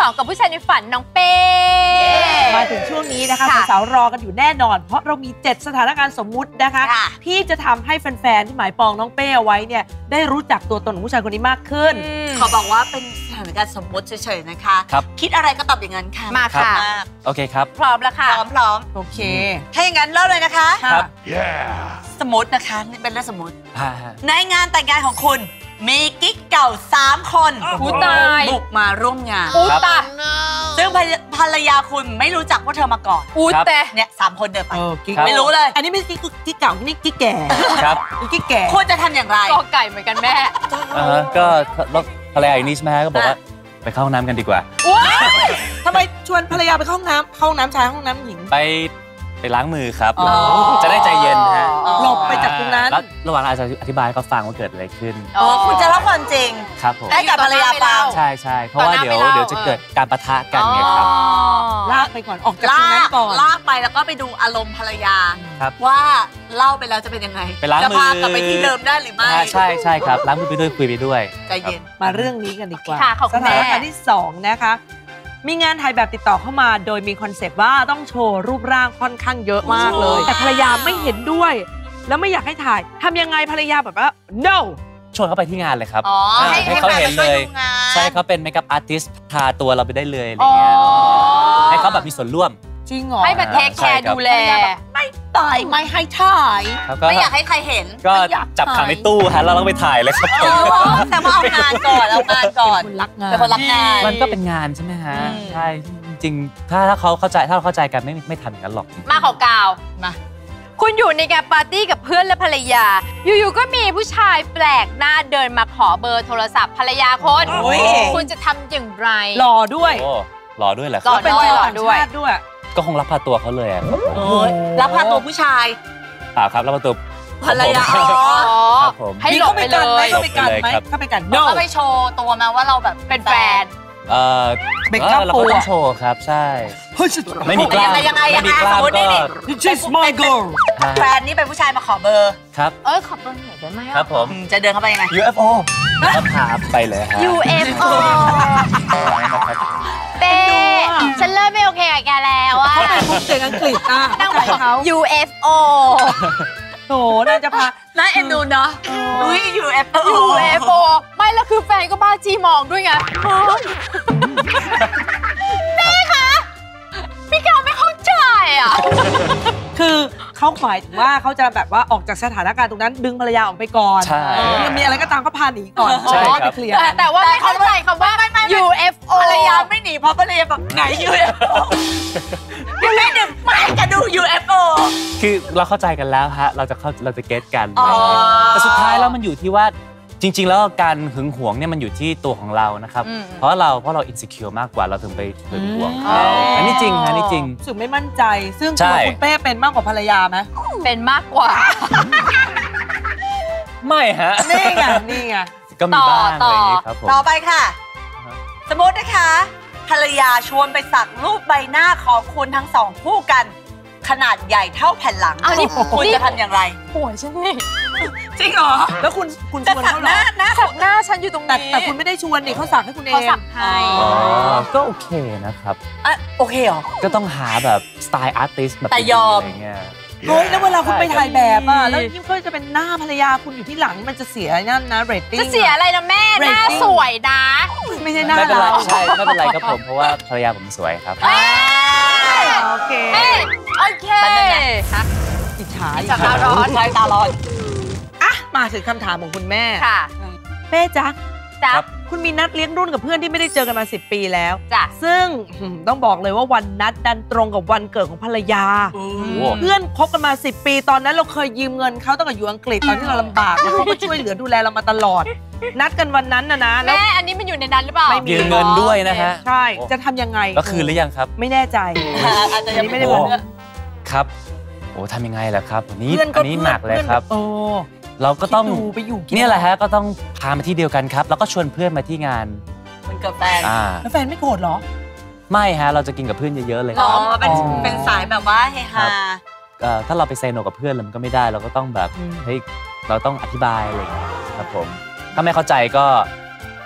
2กับผู้ชายในฝันน้องเป้มาถึงช่วงนี้นะคะสาวๆรอกันอยู่แน่นอนเพราะเรามี7สถานการณ์สมมุตินะคะที่จะทำให้แฟนๆที่หมายปองน้องเป้เอาไว้เนี่ยได้รู้จักตัวตนของผู้ชายคนนี้มากขึ้นขอบอกว่าเป็นสถานการณ์สมมติเฉยๆนะคะคิดอะไรก็ตอบอย่างนั้นค่ะมาค่ะโอเคครับพร้อมแล้วค่ะพร้อมโอเคถ้าอย่างนั้นเริ่มเลยนะคะครับสมมตินะคะนี่เป็นเรื่องสมมติในงานแต่งงานของคุณมีกิ๊กเก่า3 คนบุกมาร่วมงานซึ่งภรรยาคุณไม่รู้จักว่าเธอมาก่อนเนี่ย3 คนเดินไปไม่รู้เลยอันนี้ไม่ใช่กิ๊กเก่านี่กิ๊กแก่ครับกิ๊กแก่ควรจะทำอย่างไรก็ไก่เหมือนกันแม่ก็ภรรยาอย่างนี้ใช่ไหมก็บอกว่าไปเข้าห้องน้ำกันดีกว่าทำไมชวนภรรยาไปเข้าห้องน้ำชายห้องน้ำหญิงไปล้างมือครับจะได้ใจเย็นฮะหลบไปจากตรงนั้นแล้วระหว่างอาจจะอธิบายเขาฟังว่าเกิดอะไรขึ้นคุณจะเล่าความจริงครับผมให้กับภรรยาฟังใช่เพราะว่าเดี๋ยวจะเกิดการปะทะกันไงครับลากไปก่อนออกจากตรงนั้นก่อนลากไปแล้วก็ไปดูอารมณ์ภรรยาว่าเล่าไปแล้วจะเป็นยังไงจะพากลับไปที่เดิมได้หรือไม่ใช่ครับล้างมือไปด้วยคุยไปด้วยใจเย็นมาเรื่องนี้กันดีกว่าสถานการณ์ที่2นะคะมีงานถ่ายแบบติดต่อเข้ามาโดยมีคอนเซปต์ว่าต้องโชว์รูปร่างค่อนข้างเยอะมากเลยแต่ภรรยาไม่เห็นด้วยแล้วไม่อยากให้ถ่ายทำยังไงภรรยาแบบว่า no ชวนเขาไปที่งานเลยครับให้เขาเห็นเลยใช่เขาเป็นเมคอัพอาร์ติสต์ทาตัวเราไปได้เลยอะไรเงี้ยให้เขาแบบมีส่วนร่วมจริงเหรอให้มาเทคแคร์ดูแลไม่ต่อยไม่ให้ถ่ายไม่อยากให้ใครเห็นก็จับขังในตู้ฮะแล้วเราไปถ่ายเลยครับแต่ว่าเอางานก่อนคนรักงานเป็นคนรักงานมันก็เป็นงานใช่ไหมฮะใช่จริงถ้าเขาเข้าใจถ้าเราเข้าใจกันไม่ทำอย่างนั้นหรอกมาขอกาวมาคุณอยู่ในงานปาร์ตี้กับเพื่อนและภรรยาอยู่ๆก็มีผู้ชายแปลกหน้าเดินมาขอเบอร์โทรศัพท์ภรรยาคุณจะทำอย่างไรรอด้วยรอด้วยเหรอครับเป็นชาวต่างชาติด้วยก็คงรับพาตัวเขาเลยรับพาตัวผู้ชายครับรับพาตัวภรรยาครับผมให้หลบไปเลยเข้าไปกันก็ไปโชว์ตัวมาว่าเราแบบเป็นแฟนเบคอัพเราก็ต้องโชว์ครับใช่ไม่มีกล้ามยังไงก็ This my girl แฟนนี่เป็นผู้ชายมาขอเบอร์ครับขอเบอร์หน่อยได้ไหมครับผมจะเดินเข้าไปยังไง UFO ก็พาไปเลยครับ UFO เป้ฉันเริ่มไม่โอเคกับแกแล้วอะเขาเป็นผู้เก่งอังกฤษตั้งแต่เขา UFO โถน่าจะพาน่าเอ็นดูเนาะ UFO ไม่แล้วคือแฟนก็บ้าจี้มองด้วยไงแม่คะพี่กาวไม่เข้าใจอ่ะคือเขาหมายถึงว่าเขาจะแบบว่าออกจากสถานการณ์ตรงนั้นดึงภรรยาออกไปก่อนมีอะไรก็ตามก็พาหนีก่อนใช่ไปเคลียร์แต่ว่าไม่เข้าใจคำว่า UFO ภรรยาไม่หนีเพราะภรรยาแบบไหน UFO ยังไม่ดึงไม่จะดู UFO คือเราเข้าใจกันแล้วฮะเราจะเก็ตกันแต่สุดท้ายแล้วมันอยู่ที่ว่าจริงๆแล้วการหึงหวงเนี่ยมันอยู่ที่ตัวของเรานะครับเพราะเราอินสิเคียวมากกว่าเราถึงไปหึงหวงเขาอันนี้จริงอันนี้จริงรู้สึกไม่มั่นใจซึ่งตัวคุณเป้เป็นมากกว่าภรรยาไหมเป็นมากกว่าไม่ฮะนี่ไงก็มีบ้างอะไรอย่างนี้ครับผมต่อไปค่ะสมมตินะคะภรรยาชวนไปสักรูปใบหน้าของคุณทั้ง2คู่กันขนาดใหญ่เท่าแผ่นหลังคุณจะทำอย่างไรป่วยใช่ไหมจริงเหรอแล้วคุณชวนเขาหน้าฉันอยู่ตรงนี้แต่คุณไม่ได้ชวนนี่เขาสักให้คุณเองเขาสักให้ก็โอเคนะครับโอเคเหรอก็ต้องหาแบบสไตล์อาร์ติสต์แบบแต่ยอมอะไรเงี้ยเฮ้ยแล้วเวลาคุณไปถ่ายแบบแล้วยิ่งจะเป็นหน้าภรรยาคุณอยู่ที่หลังมันจะเสียนั่นนะเรตติ้งจะเสียอะไรนะแม่หน้าสวยนะไม่ใช่หน้าเราใช่ไม่เป็นไรครับผมเพราะว่าภรรยาผมสวยครับโอเคอิจฉาตาร้อนใช่ตาร้อนมาถึงคำถามของคุณแม่ค่ะเป้จ๊ะคุณมีนัดเลี้ยงรุ่นกับเพื่อนที่ไม่ได้เจอกันมา10 ปีแล้วซึ่งต้องบอกเลยว่าวันนัดดันตรงกับวันเกิดของภรรยาเพื่อนคบกันมา10 ปีตอนนั้นเราเคยยืมเงินเขาตั้งแต่อยู่อังกฤษตอนที่เราลำบากแล้วเขาก็ช่วยเหลือดูแลเรามาตลอดนัดกันวันนั้นนะแม่อันนี้มันอยู่ในนั้นหรือเปล่ายืมเงินด้วยนะฮะใช่จะทำยังไงก็คืนหรือยังครับไม่แน่ใจอาจจะยังไม่ได้บอกครับโอ้ทำยังไงล่ะครับอันนี้หนักเลยครับเราก็ต้องเนี่ยแหละฮะก็ต้องพามาที่เดียวกันครับแล้วก็ชวนเพื่อนมาที่งานมันกับแฟนแล้วแฟนไม่โกรธหรอไม่ฮะเราจะกินกับเพื่อนเยอะๆเลยเป็นสายแบบว่าเฮฮาถ้าเราไปเซโนกับเพื่อนมันก็ไม่ได้เราก็ต้องแบบเฮ้ยเราต้องอธิบายอะไรอย่างเงี้ยครับผมถ้าไม่เข้าใจก็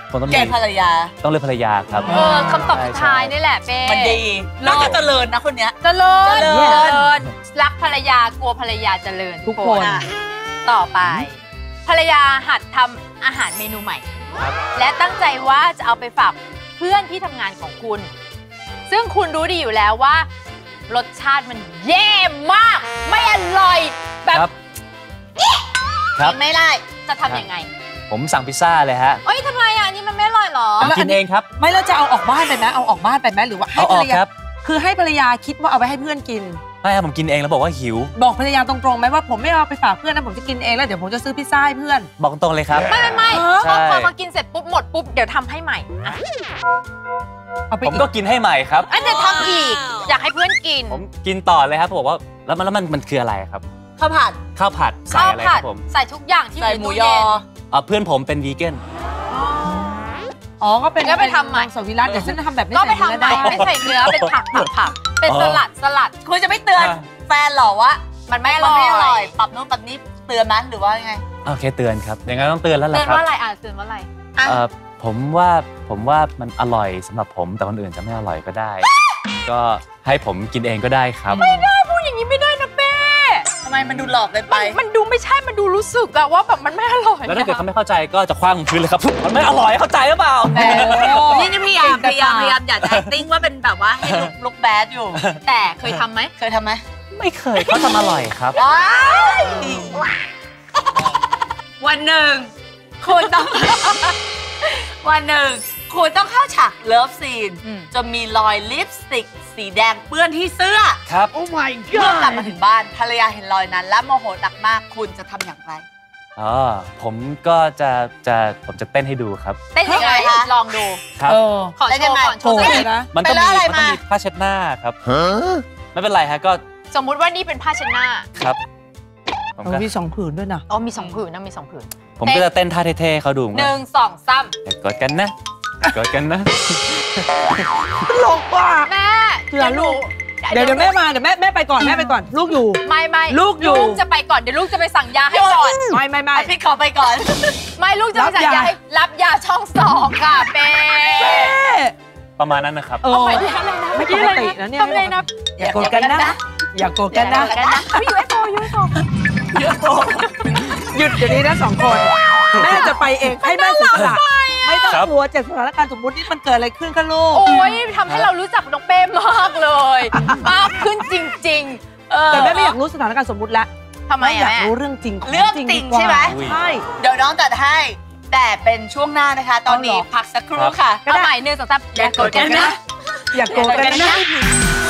ผมต้องเกณฑ์ภรรยาต้องเลือกภรรยาครับคำตอบสุดท้ายนี่แหละเป้มันดีแล้วก็เจริญนะคนเนี้ยเจริญรักภรรยากลัวภรรยาเจริญทุกคนต่อไป ภรรยาหัดทำอาหารเมนูใหม่ และตั้งใจว่าจะเอาไปฝากเพื่อนที่ทำงานของคุณ ซึ่งคุณรู้ดีอยู่แล้วว่ารสชาติมันแย่มาก ไม่อร่อยแบบครับกินไม่ได้จะทำยังไงผมสั่งพิซซ่าเลยฮะเอ้ยทำไมอ่ะนี่มันไม่อร่อยหรอผมกินเองครับไม่แล้วจะเอาออกบ้านไปไหมเอาออกบ้านไปไหมหรือว่าให้เอาภอรอรกยาครับคือให้ภรรยาคิดว่าเอาไปให้เพื่อนกินไม่ครับผมกินเองแล้วบอกว่าหิวบอกภรรยาตรงๆไหมว่าผมไม่เอาไปฝากเพื่อนนะผมจะกินเองแล้วเดี๋ยวผมจะซื้อพิซซ่าให้เพื่อนบอกตรงเลยครับไม่ใช่พอมากินเสร็จปุ๊บหมดปุ๊บเดี๋ยวทำให้ใหม่อ่ะเอาไปผมอีก็กกินให้ใหม่ครับอันเดี๋ยวทำอีกอยากให้เพื่อนกินผมกินต่อเลยครับผมบอกว่าแล้วมันคืออะไรครับข้าวผัดข้าวผัดใส่ข้าวอะไรคผัรัดบผมใส่ทุกอย่างที่ใส่อยู่ในหมูตู้ยอเย็นเพื่อนผมเป็นวีแกนอ๋อก็เป็นก็ไปทำใหม่สวิรัตเดี๋ยวฉันทำแบบไม่ก็ไปใส่ทำเนื้อใหม่ได้ไม่ใส่เนื้อเป็นผักเป็นสลัดคุณจะไม่เตือนแฟนเหรอวะมันไม่อมันร่ไม่อร่ออย ย ปรับนู่นปรับนี่เตือนมันหรือว่าไงโอเคเตือนครับอย่างนั้นต้องเตือนแล้วเตืล่ะอนครับว่าอะไรเตือนว่าอะไรผมว่ามันอร่อยสำหรับผมแต่คนอื่นจะไม่อร่อยก็ได้ ก็ให้ผมกินเองก็ได้ครับพูดอย่างนี้ไม่ได้นะเป้ทำไมมันดูหลอกเกินไปมันดูไม่ใช่มันดูรู้สึกอะว่าแบบมันไม่อร่อยแล้วถ้าเกิดเขาไม่เข้าใจก็จะคว้างพื้นเลยครับ มันไม่อร่อยเข้าใจหรือเปล่านี่พยายามอยากจะ acting ว่าเป็นแบบว่าให้ลุกแบดอยู่แต่เคยทำไหมเคยทำไหมไม่เคยเขาทำอร่อยครับวันหนึ่งคุณต้อง วันหนึ่งคุณต้องเข้าฉากเลิฟซีนจนมีรอยลิปสติกสีแดงเปื้อนที่เสื้อครับเมื่อกลับมาถึงบ้านภรรยาเห็นรอยนั้น และโมโหหนักมากคุณจะทำอย่างไรอ๋อผมก็ผมจะเต้นให้ดูครับเต้นยังไงคะลองดูครับขอโชว์ก่อนโชโกรว์ธสักเลนิยดนะมันต้องไปแล้วอะไรมีมาผ้าเช็ดหน้าครับไม่เป็นไรฮะก็สมมุติว่านี่เป็นผ้าเช็ดหน้าครับผมก็มี2ผืนด้วยนะอ๋อมี2ผืนนะมี2ผืนผมก็จะเต้นท่าเท่ๆเขาดู 1 2 3 อย่ากดกันนะอย่ากดกันนะหลงว่ะแม่เผื่อลูก เดี๋ยวแม่มาเดี๋ยวแม่ไปก่อนแม่ไปก่อนลูกอยู่ไม่ลูกอยู่ลูกจะไปก่อนเดี๋ยวลูกจะไปสั่งยาให้ก่อนไม่พี่ขอไปก่อนไม่ลูกจะไปสั่งยาให้รับยาช่อง2ค่ะเป้ประมาณนั้นนะครับเอาไปที่อะไรนะไม่ปกตินะเนี่ยทำอะไรนะอย่าโกรธกันนะอย่าโกรธกันนะยูเอฟโอหยุดเดี๋ยวนี้นะ2 คนแม่จะไปเองให้แม่เสียสละไม่ต้องครับกลัวจากสถานการณ์สมมตินี่มันเกิดอะไรขึ้นคะลูกโอ้ยทำให้เรารู้จักน้องเป้มากเลยมากขึ้นจริงๆแต่แม่ไม่อยากรู้สถานการณ์สมมติแล้วทำไมไม่อยากแม่รู้เรื่องจริงของเรื่องจริงดีกว่าใช่ไหมใช่เดี๋ยวน้องจัดให้ แต่เป็นช่วงหน้านะคะ ตอนนี้เอาเหรอพักสักครู่ค่ะเอาใหม่1 2 3อย่าโกรธกันนะอย่าโกรธกันนะ